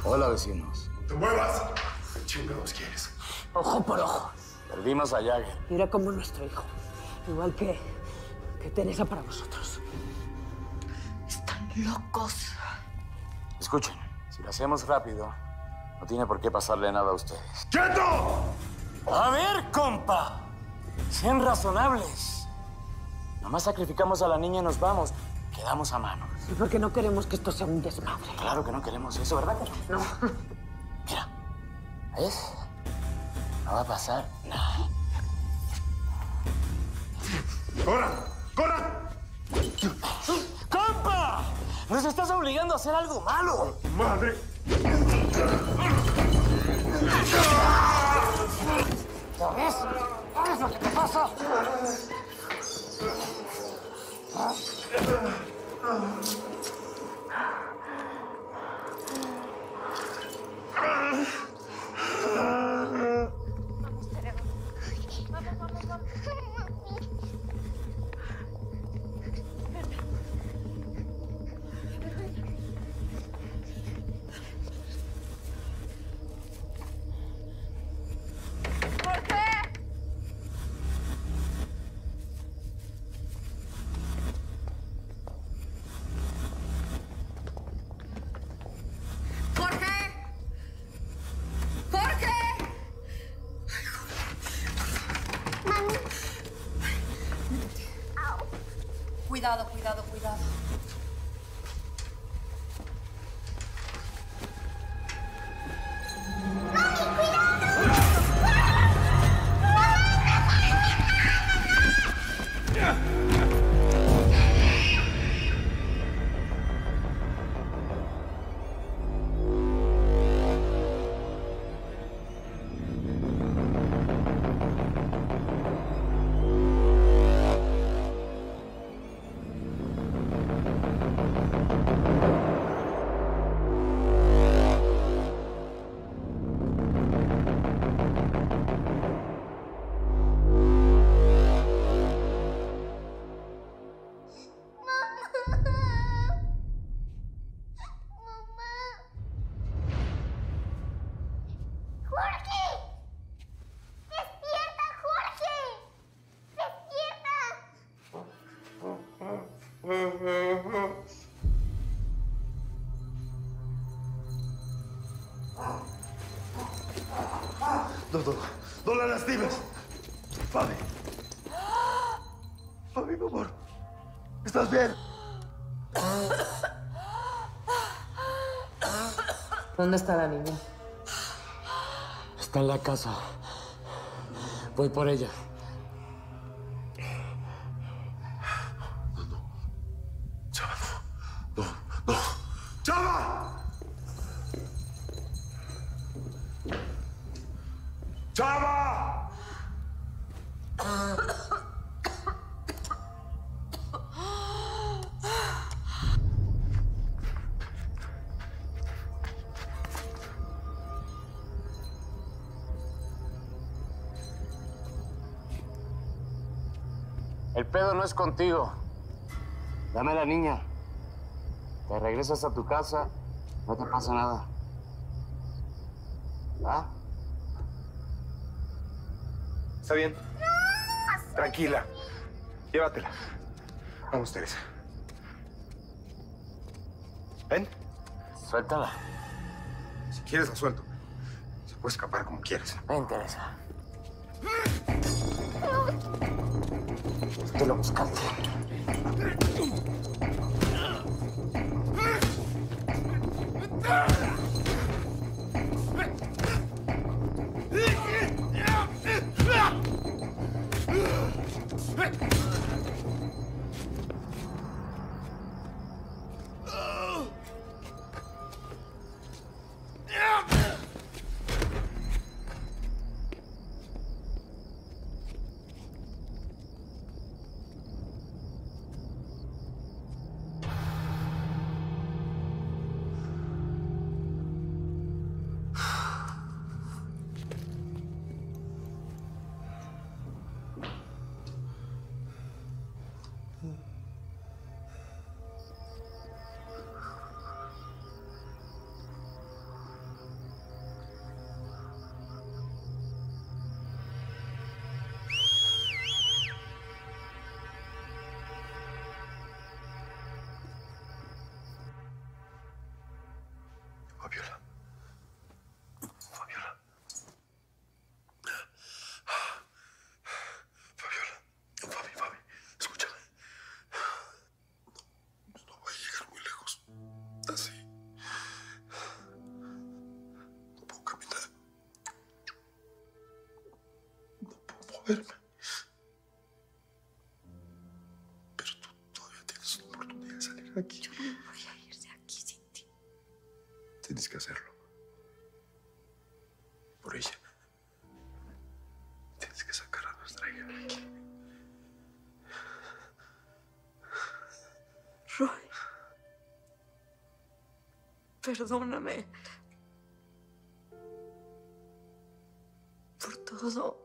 Hola, vecinos. ¡No te muevas! ¿Qué chingados quieres? Ojo por ojo. Perdimos a Jagger. Y era como nuestro hijo. Igual que, que Teresa para vosotros. Están locos. Escuchen, si lo hacemos rápido, no tiene por qué pasarle nada a ustedes. ¡Quieto! A ver, compa. Sean razonables. Nomás sacrificamos a la niña y nos vamos. Quedamos a mano. Y porque no queremos que esto sea un desmadre. Claro que no queremos eso, ¿verdad que no? No. Mira, ¿ves? No va a pasar nada. ¡Corran! ¡Corran! ¡Compa! ¡Nos estás obligando a hacer algo malo! ¡Madre! ¿Ya ves? ¿Sabes lo que te pasa? Cuidado, cuidado, cuidado. No, no, no la lastimes. Fabi. Fabi, mi amor. ¿Estás bien? ¿Dónde está la niña? Está en la casa. Voy por ella. ¡Chava! ¡Chava! El pedo no es contigo. Dame a la niña. Te regresas a tu casa, no te pasa nada. ¿Ah? Está bien. Tranquila. Llévatela. Vamos, Teresa. Ven. Suéltala. Si quieres, la suelto. Se puede escapar como quieras. Ven, Teresa. Te lo buscaste. Fabiola. Fabiola. Fabiola. Fabi, Fabi, escúchame. No, no voy a llegar muy lejos. Así. No puedo caminar. No puedo moverme. Pero tú todavía tienes una oportunidad de salir de aquí. Yo no me voy a ir de aquí sin ti. Tienes que hacerlo. Por ella. Tienes que sacar a nuestra hija de aquí. Roy. Perdóname. Por todo.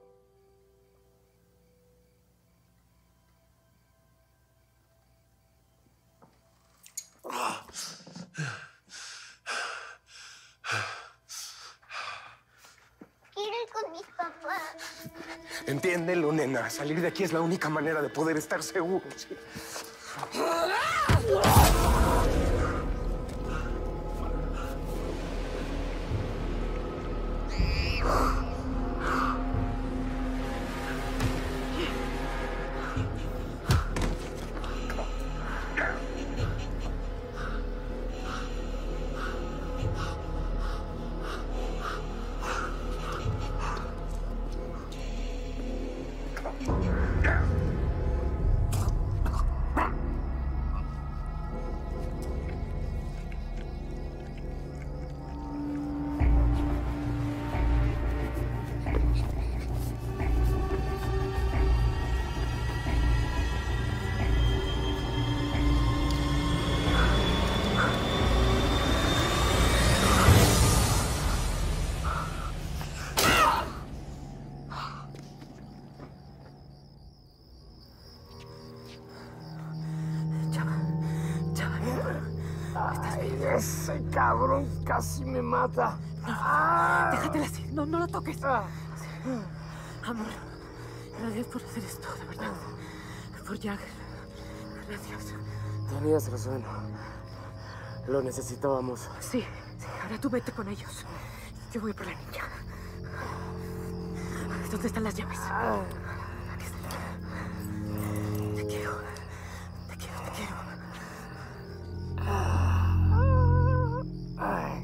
Quiero ir con mis papás. Entiéndelo, nena. Salir de aquí es la única manera de poder estar seguros. Ay, ese cabrón casi me mata. No, déjatela así. No, no la toques. Amor, gracias por hacer esto, de verdad. Por Jack. Gracias. Tenías razón. Lo necesitábamos. Sí, sí. Ahora tú vete con ellos. Yo voy por la niña. ¿Dónde están las llaves? Aquí están. Te quiero. Te quiero, te quiero. Ay.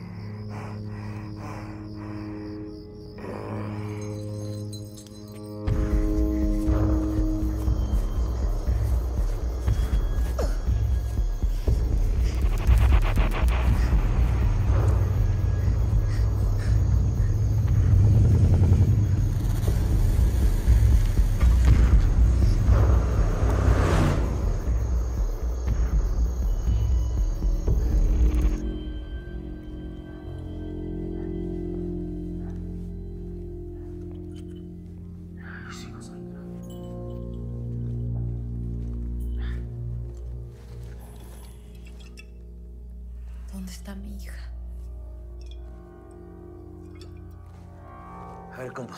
¿Dónde está mi hija? A ver, compa.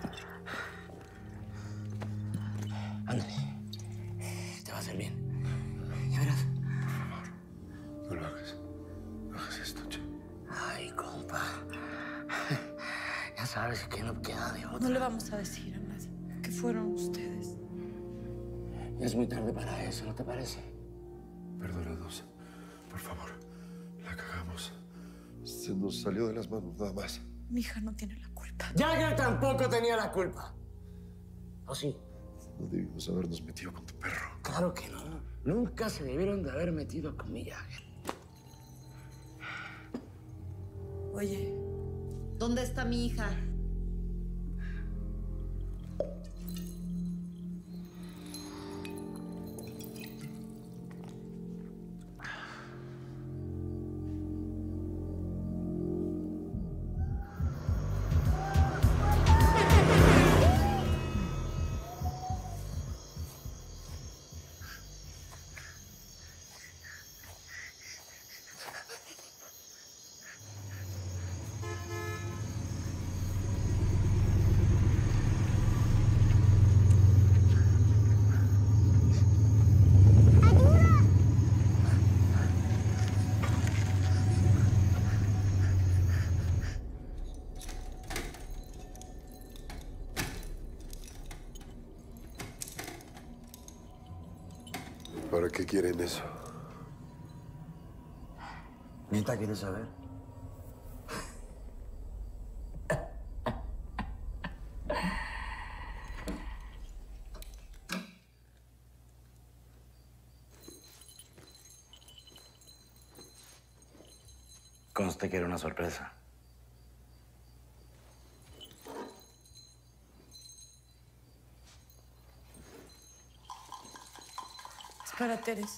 Ándale. Te va a hacer bien. Ya verás. No lo hagas. No hagas esto, che. Ay, compa. Ya sabes que no queda de otra. No le vamos a decir a nadie que fueron ustedes. Ya es muy tarde para eso, ¿no te parece? Perdónanos. Por favor. La cagamos. Se nos salió de las manos, nada más. Mi hija no tiene la culpa. Jagger tampoco tenía la culpa. ¿O sí? No debimos habernos metido con tu perro. Claro que no. Nunca se debieron de haber metido con mi Jagger. Oye, ¿dónde está mi hija? ¿Para qué quieren eso? ¿Neta quieres saber? Conste que era una sorpresa. Es para Teresa.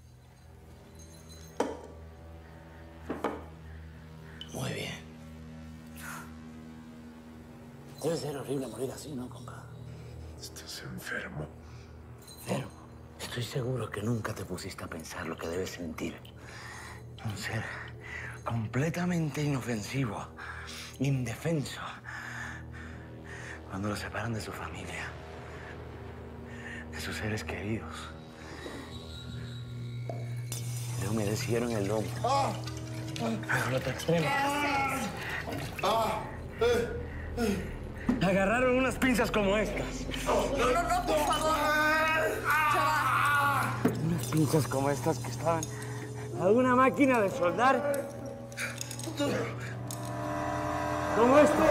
Muy bien. Debe ser horrible morir así, ¿no, compa? Estás enfermo. Enfermo. Estoy seguro que nunca te pusiste a pensar lo que debes sentir. Un ser completamente inofensivo, indefenso, cuando lo separan de su familia, de sus seres queridos. Le humedecieron el lomo. ¡Ah! Pero lo te extremo. ¿Qué haces? ¡Ah! Agarraron unas pinzas como estas. No, no, no, por favor. Chaval. Unas pinzas como estas que estaban a una máquina de soldar. Como esto.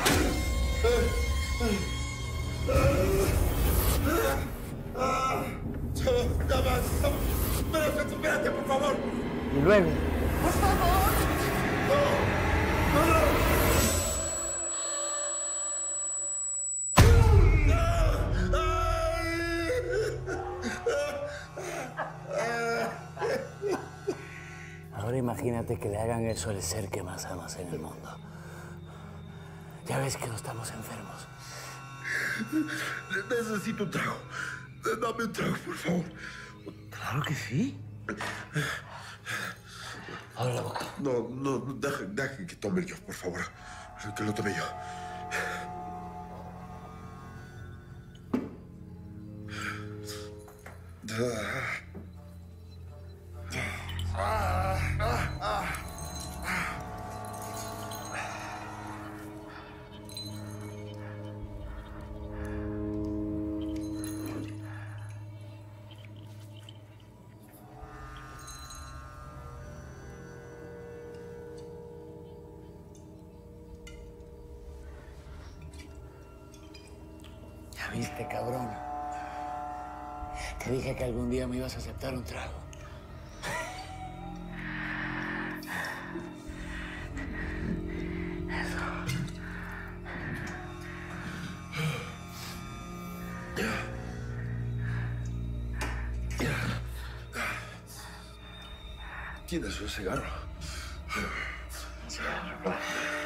Espérate, espérate, por favor. Y luego. Por favor. No, no, no. Ahora imagínate que le hagan eso al ser que más amas en el mundo. Ya ves que no estamos enfermos. Necesito un trago. Dame un trago, por favor. Claro que sí. Abre la boca. No, no, deja, deja que tome yo, por favor. Que lo tome yo. Ah, ah, ah. Ya viste, cabrón. Te dije que algún día me ibas a aceptar un trago. ¿Tienes un cigarro? Cigarro.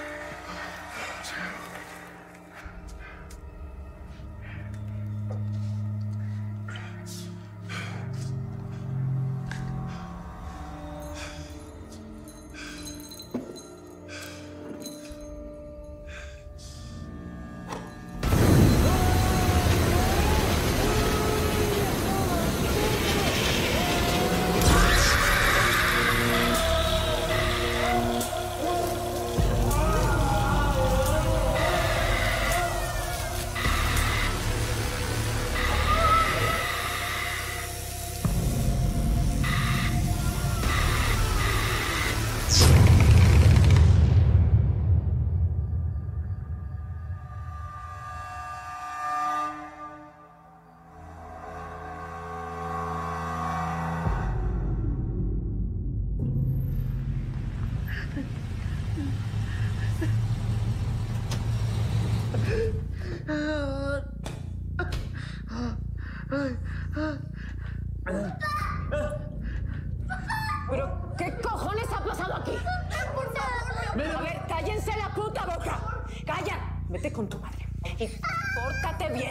¿Pero qué cojones ha pasado aquí? Por favor, A ver, cállense la puta boca. Calla. Vete con tu madre. Y pórtate bien.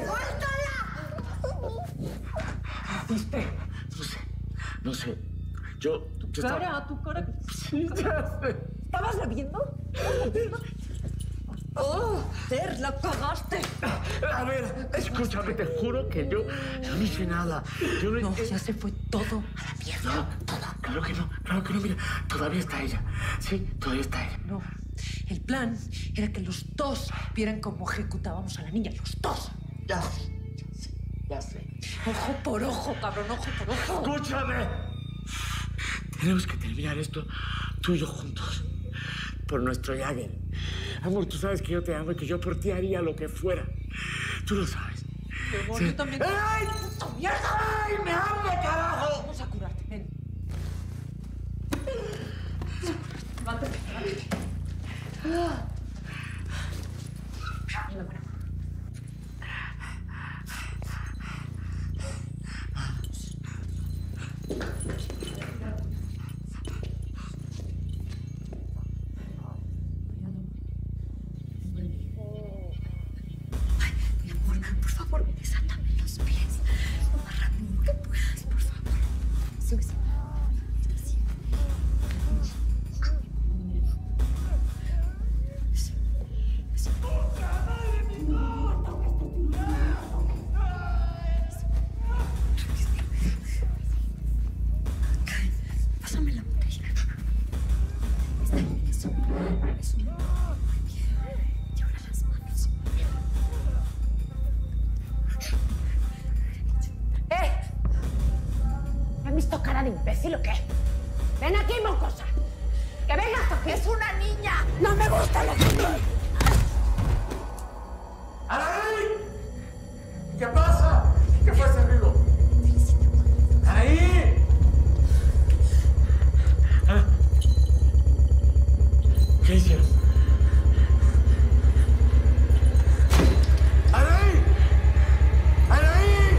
¿Viste? No sé. No sé. Yo... yo Cara, estaba... tu cara. Sí, ya sé. ¿Estabas bebiendo? ¡Oh! Ter, la cagaste. A ver, escúchame, te juro que yo no hice nada. Yo no, No, ya se fue todo a la mierda. No, claro que no, claro que no. Mira, todavía está ella. Sí, todavía está ella. No. El plan era que los dos vieran cómo ejecutábamos a la niña. Los dos. Ya. Ya sé. Ojo por ojo, cabrón, ojo por ojo. ¡Escúchame! Tenemos que terminar esto tú y yo juntos. Por nuestro Jagger. Amor, tú sabes que yo te amo y que yo por ti haría lo que fuera. Tú lo sabes. Mi amor, Sí. yo también. ¡Ay! ¡Puta mierda! ¡Ay, me amo, carajo! Vamos a curarte, ven. Levántate, levántate. Ah. Ven, ven. Mi amor, por favor, desátame los pies. Lo más rápido que puedas, por favor. Sube, sube. Así. Eso. Eso. ¡Puta madre, mi amor! Pásame la botella. Está bien, eso. Eso. Y ahora las manos. ¡Eh! ¿Me has visto cara de imbécil o qué? ¡Ven aquí, mocosa! ¡Que vengas aquí! ¡Es una niña! ¡No me gusta la niña! ¡Anaí! ¿Qué pasa? ¿Qué fue ese ruido? ¡Anaí! Ah. ¿Qué hicieron? ¡Anaí! ¡Anaí!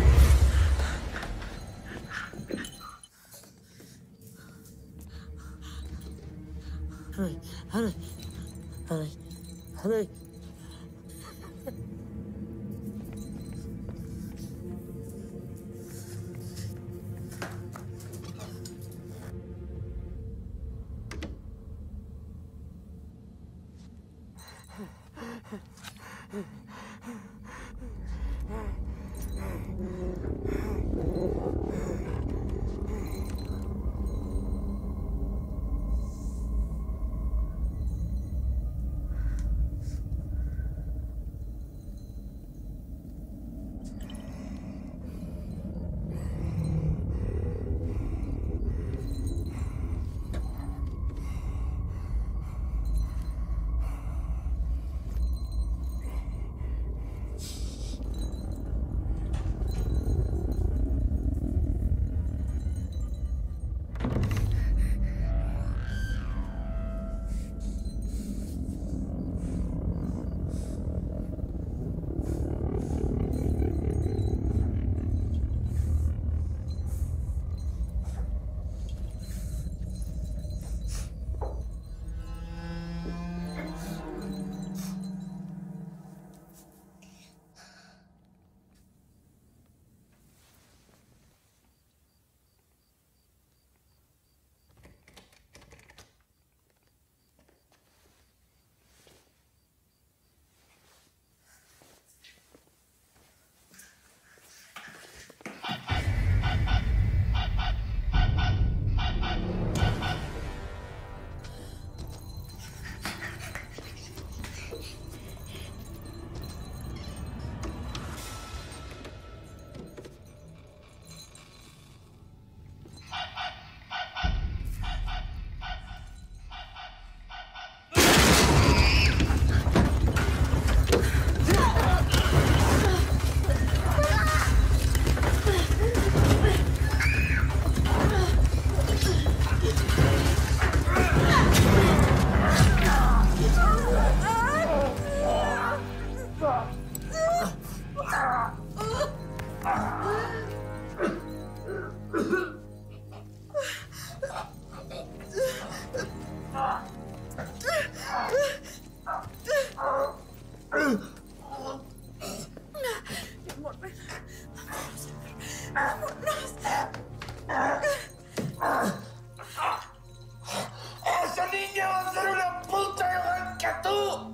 ¡Anaí! ¡Anaí! ¡Anaí! ¡Anaí! ¡Esa niña va a ser una puta igual que tú!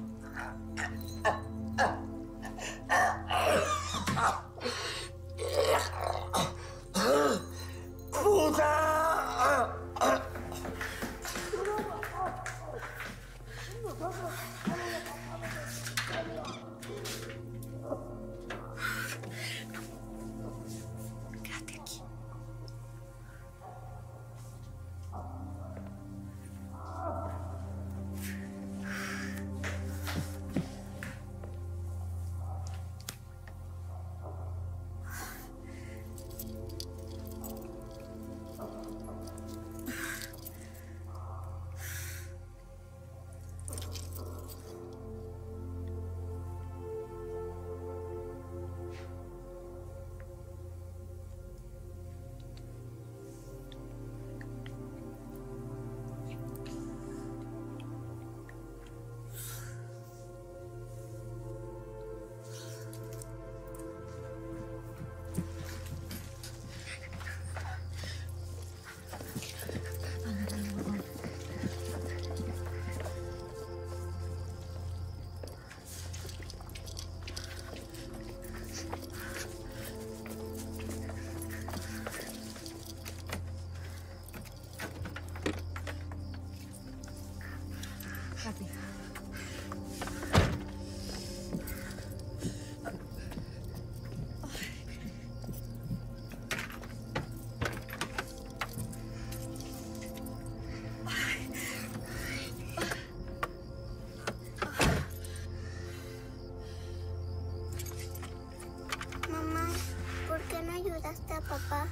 está papá?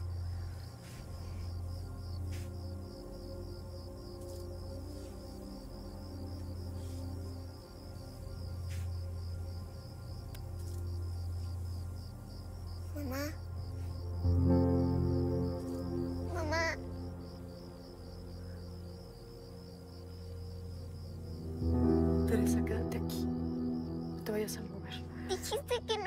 Mamá. Mamá. Teresa, quédate aquí. No te vayas a mover. Dijiste que